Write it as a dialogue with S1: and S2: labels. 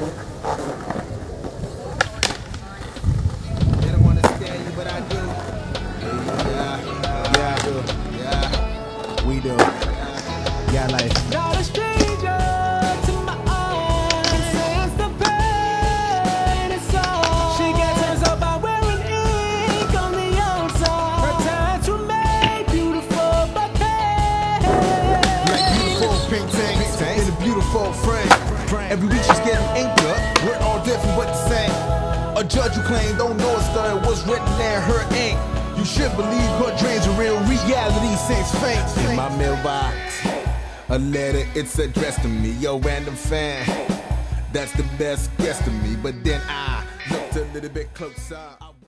S1: They don't understand you, but I do. Yeah, we do. Yeah, like.
S2: Not a stranger to my arms, since the pain is all. She gets hers up by wearing ink on the outside. Her tattoo made beautiful but pain.
S1: Like beautiful paintings in a beautiful frame. Every week she's getting inked up. We're all different but the same. A judge who claimed don't know a story was written there in her ink. You should believe her dreams are real. Reality seems faint. In my mailbox, a letter, it's addressed to me, yo random fan. That's the best guess to me. But then I looked a little bit closer.